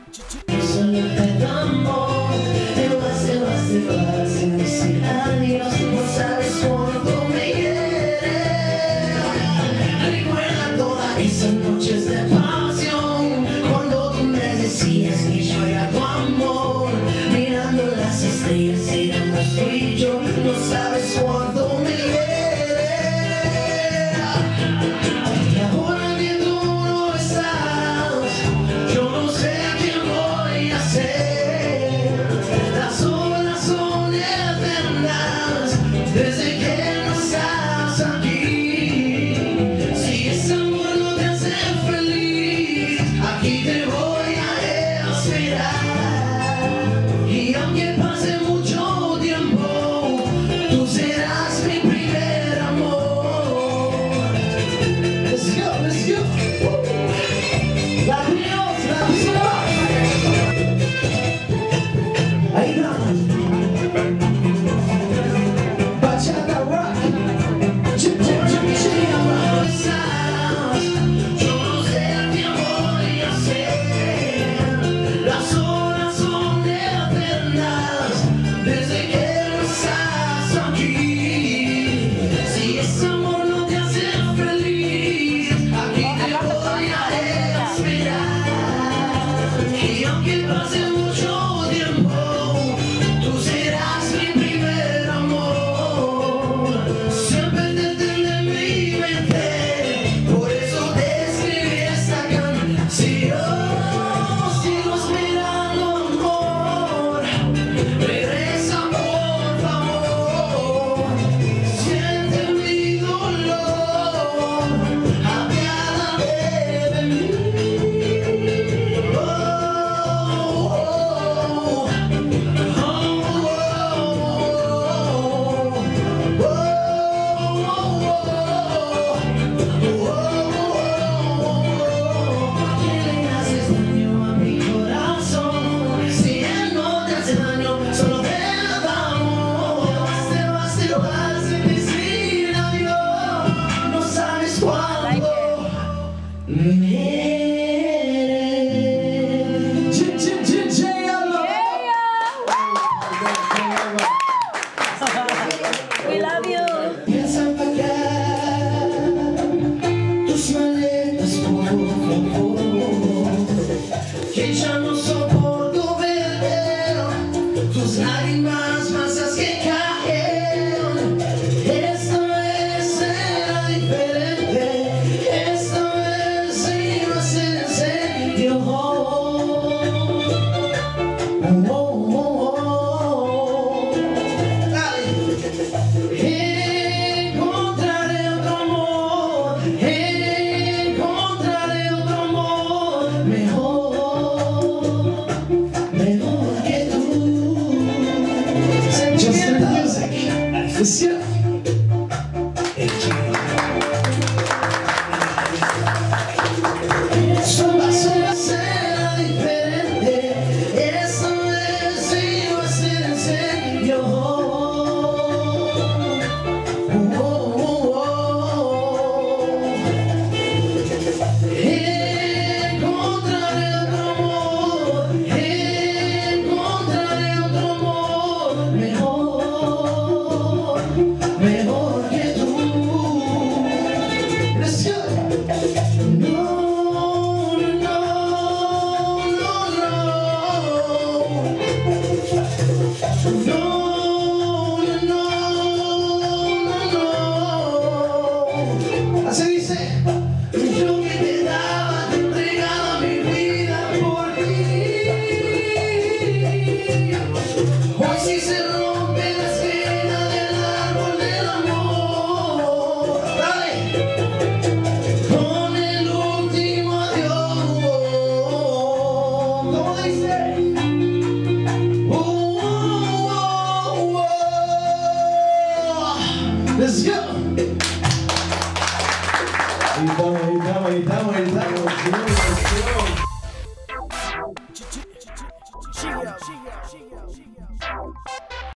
Solo te amo, te vas sin decir adiós. No sabes cuánto me quieres. Recuerda todas esas noches de pasión, cuando tú me decías que yo era tu amor. Mirando las estrellas éramos tú y yo. No sabes cuánto me quieres. Y ahora que tú no estás, yo no sé qué voy a hacer. Las horas son eternas desde que no estás aquí. Si ese amor no te hace feliz, aquí te voy a esperar. Y aunque pase mucho tiempo, tú serás mi primer amor. Let's go, let's go. Latinos, latinos. Ahí vamos. Bachata rock. Chip, chip, chip, chip. Yo no sé qué voy a hacer. Las horas son eternas desde que no estás aquí. Si ese amor no te hace feliz, aquí te voy a esperar. Y aunque pase mucho tiempo, tú serás mi primer amor. Siempre te tendré en mi mente, por eso te escribí esta canción. Sigo esperando, amor, regresa por favor. Siente mi dolor, apiádate de mí. We love you. Piensa empacar tus maletas, por favor, que ya no soporto ver tus lágrimas masas que caen. Esta vez será diferente, esta vez iba a ser en serio. Encontraré otro amor mejor, mejor que tú. Just the music. Let's go. Solo será diferente, esta vez iba a ser en serio. Encontraré otro amor mejor, mejor que tú. Let's go. No, no, no, no, no. Así dice. Yo que te daba, te entregaba mi vida por ti. Hoy sí se rompe la esquina del árbol del amor. Dale. Con el último adiós. ¿Cómo dice? Let's go. Ahí estamos, ahí estamos, ahí estamos.